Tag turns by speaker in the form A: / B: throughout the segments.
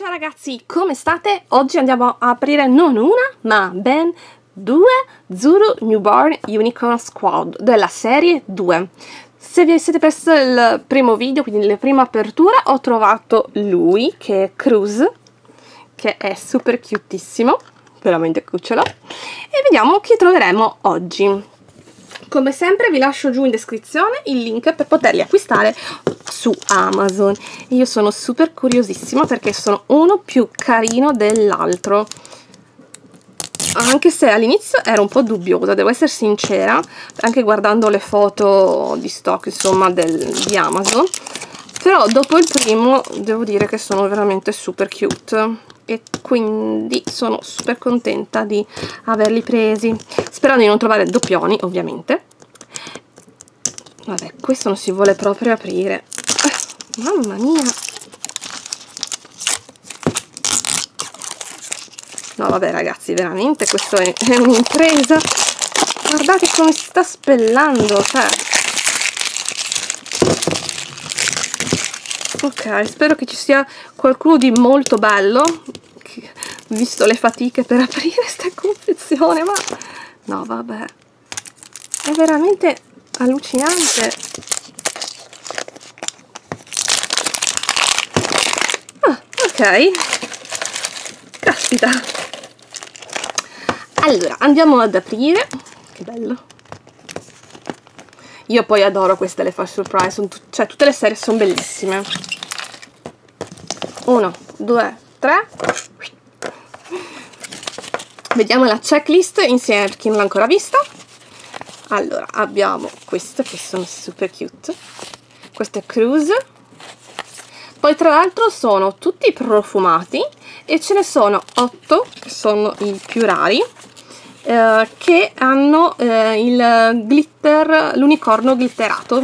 A: Ciao ragazzi, come state? Oggi andiamo a aprire non una, ma ben due Zuru Newborn Unicorn Squad della serie 2. Se vi siete persi il primo video, quindi la prima apertura, ho trovato lui, che è Cruz, che è super cutissimo, veramente cucciolo, e vediamo chi troveremo oggi. Come sempre vi lascio giù in descrizione il link per poterli acquistare su Amazon. Io sono super curiosissima perché sono uno più carino dell'altro, anche se all'inizio ero un po' dubbiosa, devo essere sincera, anche guardando le foto di stock insomma di Amazon, però dopo il primo devo dire che sono veramente super cute e quindi sono super contenta di averli presi, sperando di non trovare doppioni ovviamente. Vabbè, questo non si vuole proprio aprire, mamma mia. No vabbè ragazzi, veramente questo è un'impresa, guardate come si sta spellando, cioè. Ok, spero che ci sia qualcuno di molto bello, visto le fatiche per aprire sta confezione, ma no vabbè, è veramente allucinante. Ah, ok, caspita. Allora andiamo ad aprire, che bello. Io poi adoro queste le flash surprise, cioè tutte le serie sono bellissime. 1, 2, 3. Vediamo la checklist insieme per chi non l'ha ancora vista. Allora, abbiamo queste che sono super cute. Questo è Cruz. Poi tra l'altro sono tutti profumati e ce ne sono 8 che sono i più rari, che hanno il glitter, l'unicorno glitterato,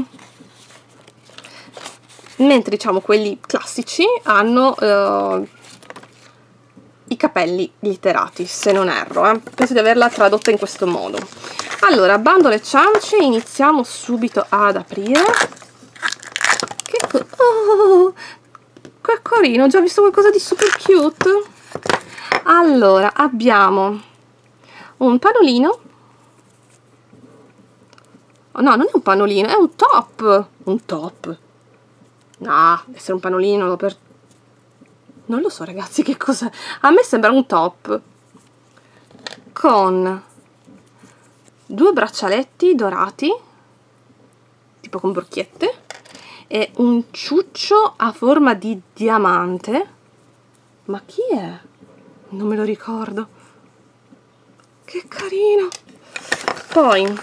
A: mentre diciamo quelli classici hanno i capelli glitterati, se non erro, penso di averla tradotta in questo modo. Allora, bando le ciance, iniziamo subito ad aprire. Che carino, ho già visto qualcosa di super cute. Allora, abbiamo un pannolino. Oh, no, non è un pannolino, è un top. Un top. No, deve essere un pannolino per... Non lo so ragazzi che cos'è. A me sembra un top con 2 braccialetti dorati, tipo con borchiette, e un ciuccio a forma di diamante. Ma chi è? Non me lo ricordo. Che carino. Poi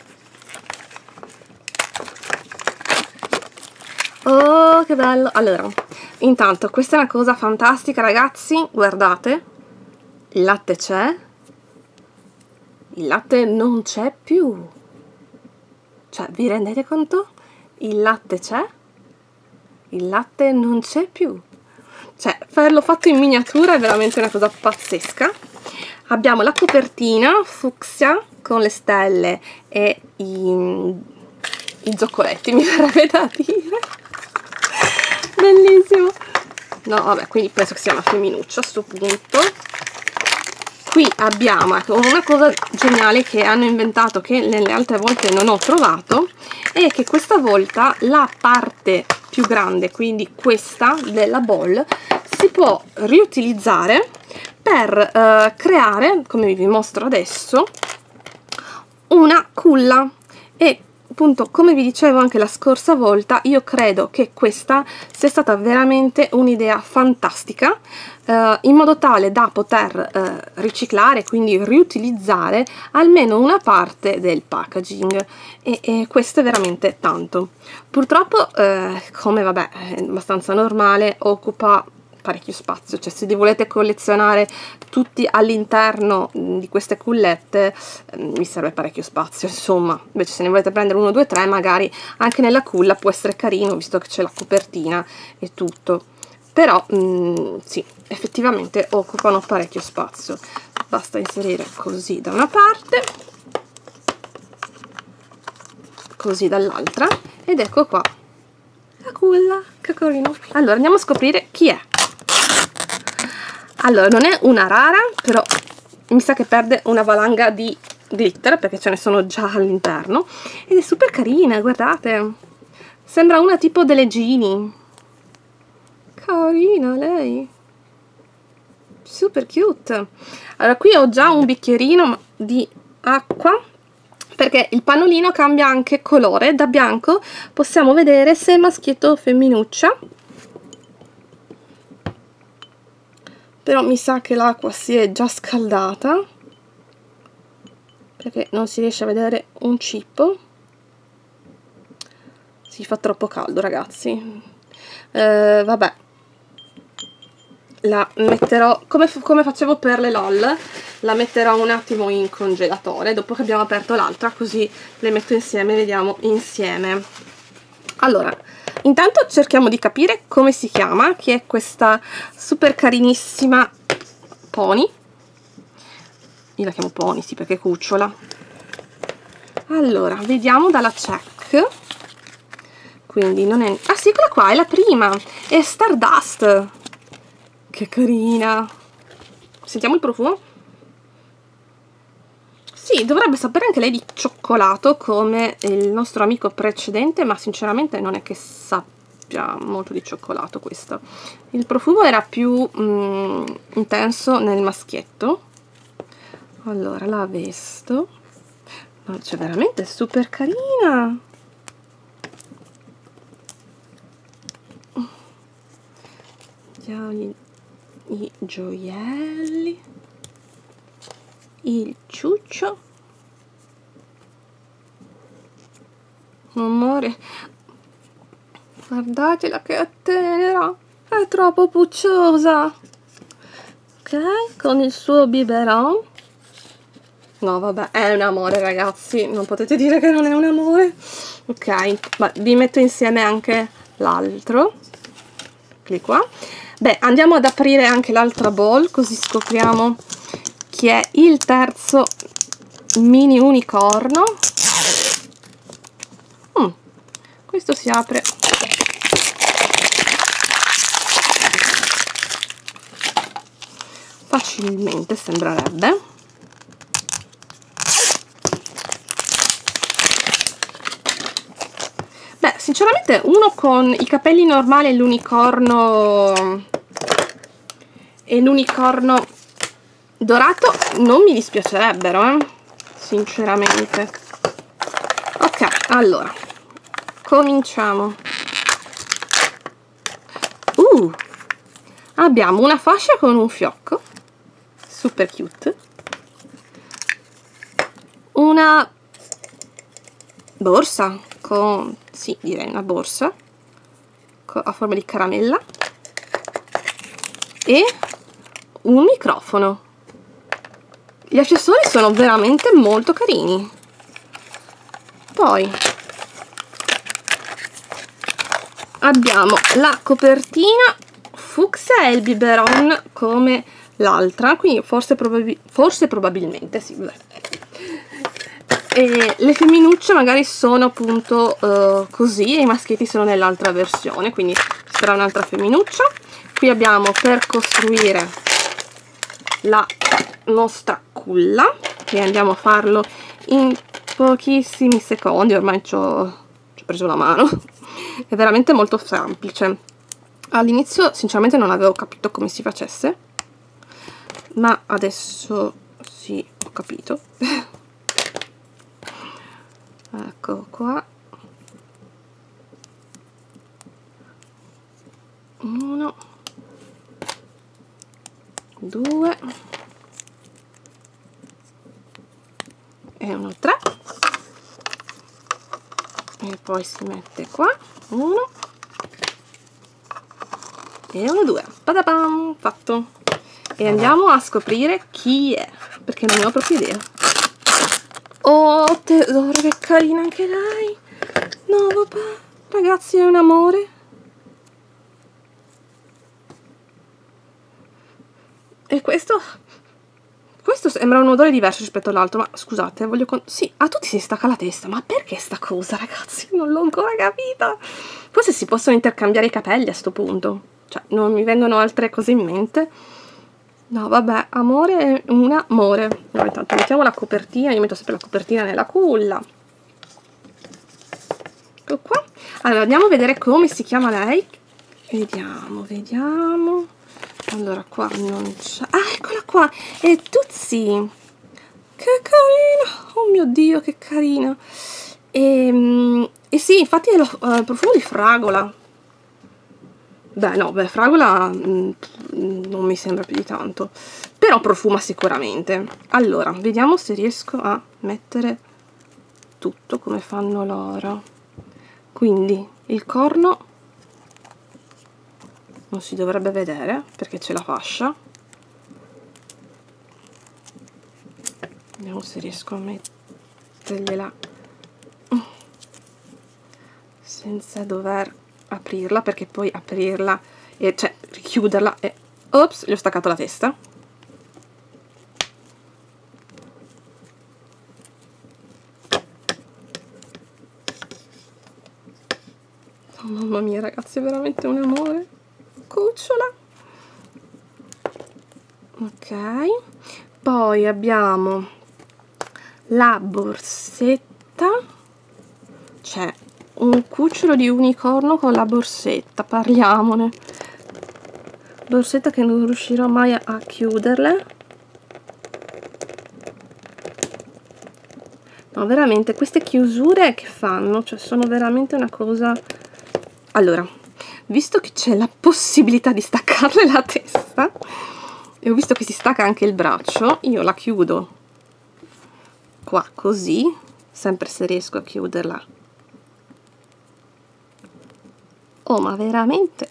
A: oh che bello. Allora, intanto questa è una cosa fantastica ragazzi, guardate, il latte c'è, il latte non c'è più, cioè vi rendete conto? Il latte c'è, il latte non c'è più, cioè averlo fatto in miniatura è veramente una cosa pazzesca. Abbiamo la copertina fucsia con le stelle e i zoccoletti, mi verrebbe da dire. Bellissimo. No vabbè, quindi penso che sia una femminuccia a sto punto. Qui abbiamo, ecco, una cosa geniale che hanno inventato che nelle altre volte non ho trovato, è che questa volta la parte più grande, quindi questa della ball, si può riutilizzare per creare, come vi mostro adesso, una culla. E appunto, come vi dicevo anche la scorsa volta, io credo che questa sia stata veramente un'idea fantastica, in modo tale da poter riciclare, quindi riutilizzare almeno una parte del packaging, e questo è veramente tanto. Purtroppo, come vabbè è abbastanza normale, occupa parecchio spazio, cioè se li volete collezionare tutti all'interno di queste cullette mi serve parecchio spazio, insomma. Invece se ne volete prendere 1, 2, 3 magari anche nella culla può essere carino, visto che c'è la copertina e tutto, però sì, effettivamente occupano parecchio spazio. Basta inserire così da una parte, così dall'altra, ed ecco qua la culla, che carino. Allora andiamo a scoprire chi è. Allora, non è una rara, però mi sa che perde una valanga di glitter perché ce ne sono già all'interno, ed è super carina, guardate, sembra una tipo delle Gini, carina lei, super cute. Allora, qui ho già un bicchierino di acqua perché il pannolino cambia anche colore, da bianco possiamo vedere se è maschietto o femminuccia, però mi sa che l'acqua si è già scaldata perché non si riesce a vedere un cippo, si fa troppo caldo ragazzi. Vabbè, la metterò come facevo per le LOL, la metterò un attimo in congelatore dopo che abbiamo aperto l'altra, così le metto insieme e vediamo insieme. Allora, intanto cerchiamo di capire come si chiama, che è questa super carinissima Pony. Io la chiamo Pony, sì, perché è cucciola. Allora, vediamo dalla check. Quindi non è... Ah sì, eccola qua, è la prima, è Stardust. Che carina. Sentiamo il profumo. Sì, dovrebbe sapere anche lei di cioccolato come il nostro amico precedente, ma sinceramente non è che sappia molto di cioccolato questo. Il profumo era più intenso nel maschietto. Allora, la vesto. No, c'è veramente super carina. Vediamo i gioielli, il ciuccio, amore, guardatela che è tenera, è troppo pucciosa. Ok, con il suo biberon. No vabbè, è un amore ragazzi, non potete dire che non è un amore. Ok, ma vi metto insieme anche l'altro, eccoli qua. Beh, andiamo ad aprire anche l'altra bowl, così scopriamo chi è il terzo mini unicorno. Questo si apre facilmente, sembrerebbe. Beh, sinceramente uno con i capelli normali e l'unicorno dorato non mi dispiacerebbero, sinceramente. Ok, allora cominciamo. Abbiamo una fascia con un fiocco super cute, una borsa con, sì, direi una borsa a forma di caramella e un microfono. Gli accessori sono veramente molto carini. Poi abbiamo la copertina fucsia e il biberon come l'altra, quindi forse probabilmente sì, beh. E le femminucce magari sono appunto così, e i maschietti sono nell'altra versione, quindi sarà un'altra femminuccia. Qui abbiamo per costruire la nostra culla, che andiamo a farlo in pochissimi secondi, ormai ci ho preso la mano. È veramente molto semplice. All'inizio sinceramente non avevo capito come si facesse, ma adesso sì, ho capito. Ecco qua, 1, 2 e 1, 3, e poi si mette qua 1 e 1, 2, padapam, fatto. E andiamo a scoprire chi è, perché non ne ho proprio idea. Oh tesoro, che carina anche lei. No vabbè ragazzi, è un amore. E questo sembra un odore diverso rispetto all'altro, ma scusate, voglio sì, a tutti si stacca la testa, ma perché sta cosa ragazzi? Non l'ho ancora capita. Forse si possono intercambiare i capelli a sto punto, cioè non mi vengono altre cose in mente. No, vabbè, amore è un amore. Allora, intanto mettiamo la copertina, io metto sempre la copertina nella culla. Ecco qua. Allora, andiamo a vedere come si chiama lei. Vediamo, vediamo. Allora, qua non c'è. Ah, eccola qua, è Tuzzi. Che carina, oh mio Dio, che carina. E sì, infatti è il profumo di fragola. Beh, no, beh, fragola non mi sembra più di tanto, però profuma sicuramente. Allora, vediamo se riesco a mettere tutto come fanno loro. Quindi, il corno non si dovrebbe vedere, perché c'è la fascia. Vediamo se riesco a mettergliela senza dover aprirla, perché poi aprirla e cioè richiuderla e ops, gli ho staccato la testa. Oh, mamma mia ragazzi, è veramente un amore. Cucciola. Ok, poi abbiamo la borsetta, c'è un cucciolo di unicorno con la borsetta, parliamone. Borsetta che non riuscirò mai a chiuderle. No, veramente, queste chiusure che fanno, cioè sono veramente una cosa... Allora, visto che c'è la possibilità di staccarle la testa, e ho visto che si stacca anche il braccio, io la chiudo qua così, sempre se riesco a chiuderla. Oh, ma veramente?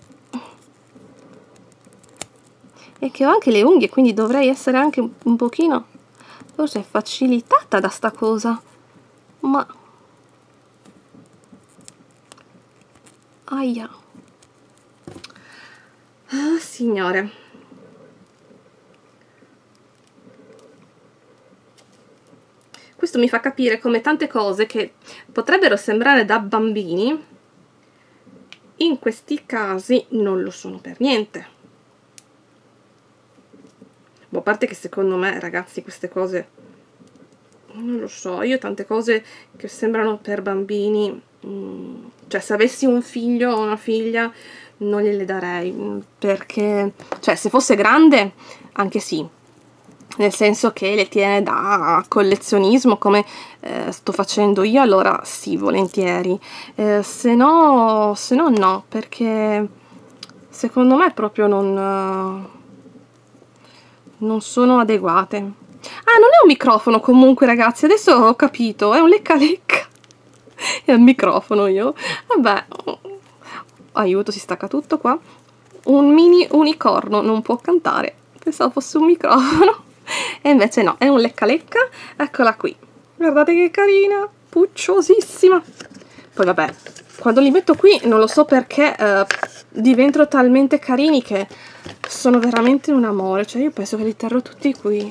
A: E che ho anche le unghie, quindi dovrei essere anche un pochino forse facilitata da sta cosa, ma aia, ah signore, questo mi fa capire come tante cose che potrebbero sembrare da bambini in questi casi non lo sono per niente. Boh, a parte che secondo me, ragazzi, queste cose, non lo so, io tante cose che sembrano per bambini, cioè se avessi un figlio o una figlia non gliele darei, perché, cioè se fosse grande, anche sì, nel senso che le tiene da collezionismo come sto facendo io, allora sì, volentieri, se no no, perché secondo me proprio non sono adeguate. Ah, non è un microfono comunque ragazzi, adesso ho capito, è un lecca lecca. È un microfono io. Vabbè, aiuto, si stacca tutto qua. Un mini unicorno non può cantare, pensavo fosse un microfono. E invece no, è un lecca lecca. Eccola qui, guardate che carina, pucciosissima. Poi vabbè, quando li metto qui non lo so perché diventano talmente carini che sono veramente un amore, cioè io penso che li terrò tutti qui.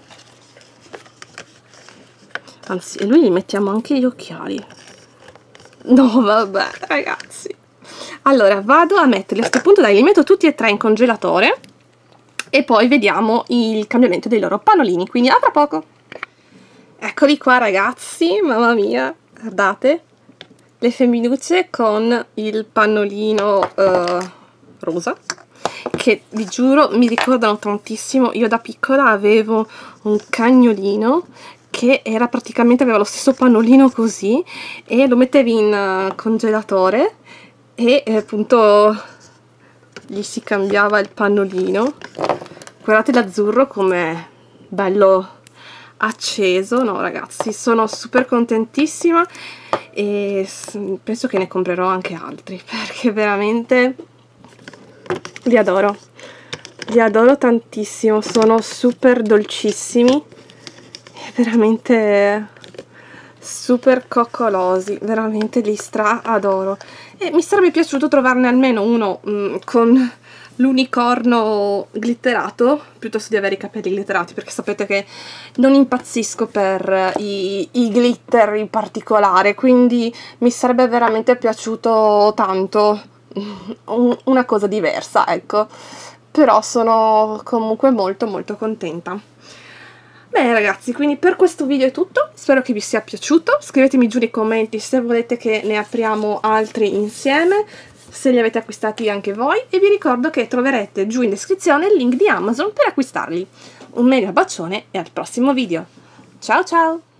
A: Anzi, e lui gli mettiamo anche gli occhiali. No, vabbè, ragazzi. Allora, vado a metterli a questo punto, dai, li metto tutti e tre in congelatore e poi vediamo il cambiamento dei loro pannolini, quindi a tra poco. Eccoli qua, ragazzi, mamma mia, guardate. Le femminucce con il pannolino rosa, che vi giuro mi ricordano tantissimo. Io da piccola avevo un cagnolino che era praticamente, aveva lo stesso pannolino così, e lo mettevi in congelatore e appunto gli si cambiava il pannolino. Guardate l'azzurro com'è bello acceso. No ragazzi, sono super contentissima e penso che ne comprerò anche altri, perché veramente li adoro tantissimo, sono super dolcissimi e veramente super coccolosi, veramente li stra adoro. E mi sarebbe piaciuto trovarne almeno uno con l'unicorno glitterato piuttosto di avere i capelli glitterati, perché sapete che non impazzisco per i glitter in particolare, quindi mi sarebbe veramente piaciuto tanto una cosa diversa, ecco. però sono comunque molto contenta. Bene ragazzi, quindi per questo video è tutto, spero che vi sia piaciuto, scrivetemi giù nei commenti se volete che ne apriamo altri insieme, se li avete acquistati anche voi, e vi ricordo che troverete giù in descrizione il link di Amazon per acquistarli. Un mega bacione e al prossimo video. Ciao ciao!